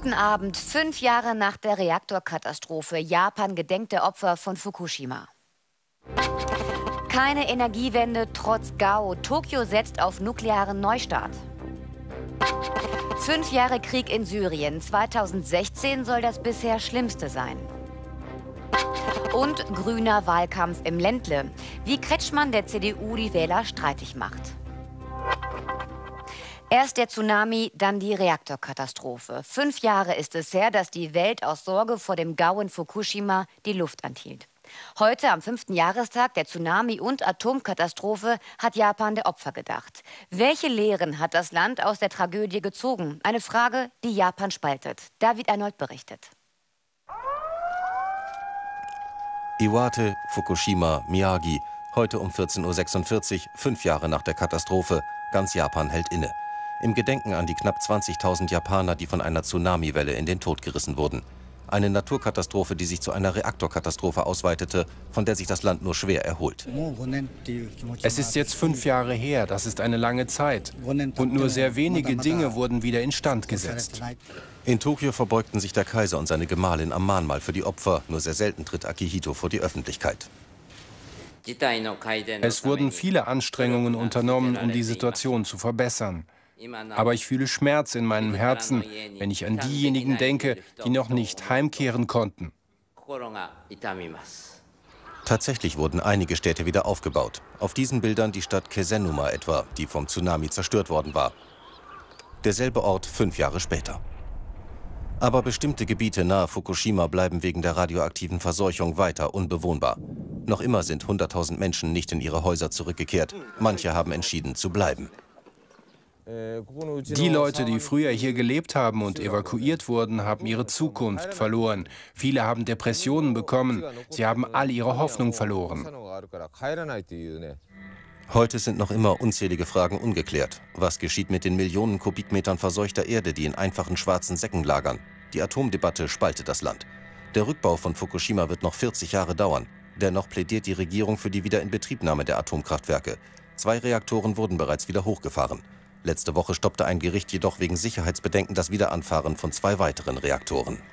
Guten Abend. 5 Jahre nach der Reaktorkatastrophe. Japan gedenkt der Opfer von Fukushima. Keine Energiewende trotz GAU. Tokio setzt auf nuklearen Neustart. 5 Jahre Krieg in Syrien. 2016 soll das bisher schlimmste sein. Und grüner Wahlkampf im Ländle. Wie Kretschmann der CDU die Wähler streitig macht. Erst der Tsunami, dann die Reaktorkatastrophe. 5 Jahre ist es her, dass die Welt aus Sorge vor dem GAU in Fukushima die Luft anhielt. Heute, am 5. Jahrestag der Tsunami- und Atomkatastrophe, hat Japan der Opfer gedacht. Welche Lehren hat das Land aus der Tragödie gezogen? Eine Frage, die Japan spaltet. David Arnold berichtet. Iwate, Fukushima, Miyagi. Heute um 14:46 Uhr, 5 Jahre nach der Katastrophe. Ganz Japan hält inne. Im Gedenken an die knapp 20.000 Japaner, die von einer Tsunamiwelle in den Tod gerissen wurden. Eine Naturkatastrophe, die sich zu einer Reaktorkatastrophe ausweitete, von der sich das Land nur schwer erholt. Es ist jetzt 5 Jahre her, das ist eine lange Zeit. Und nur sehr wenige Dinge wurden wieder instand gesetzt. In Tokio verbeugten sich der Kaiser und seine Gemahlin am Mahnmal für die Opfer. Nur sehr selten tritt Akihito vor die Öffentlichkeit. Es wurden viele Anstrengungen unternommen, um die Situation zu verbessern. Aber ich fühle Schmerz in meinem Herzen, wenn ich an diejenigen denke, die noch nicht heimkehren konnten. Tatsächlich wurden einige Städte wieder aufgebaut. Auf diesen Bildern die Stadt Kesenuma etwa, die vom Tsunami zerstört worden war. Derselbe Ort 5 Jahre später. Aber bestimmte Gebiete nahe Fukushima bleiben wegen der radioaktiven Verseuchung weiter unbewohnbar. Noch immer sind 100.000 Menschen nicht in ihre Häuser zurückgekehrt. Manche haben entschieden zu bleiben. Die Leute, die früher hier gelebt haben und evakuiert wurden, haben ihre Zukunft verloren. Viele haben Depressionen bekommen. Sie haben all ihre Hoffnung verloren. Heute sind noch immer unzählige Fragen ungeklärt. Was geschieht mit den Millionen Kubikmetern verseuchter Erde, die in einfachen schwarzen Säcken lagern? Die Atomdebatte spaltet das Land. Der Rückbau von Fukushima wird noch 40 Jahre dauern. Dennoch plädiert die Regierung für die Wiederinbetriebnahme der Atomkraftwerke. 2 Reaktoren wurden bereits wieder hochgefahren. Letzte Woche stoppte ein Gericht jedoch wegen Sicherheitsbedenken das Wiederanfahren von 2 weiteren Reaktoren.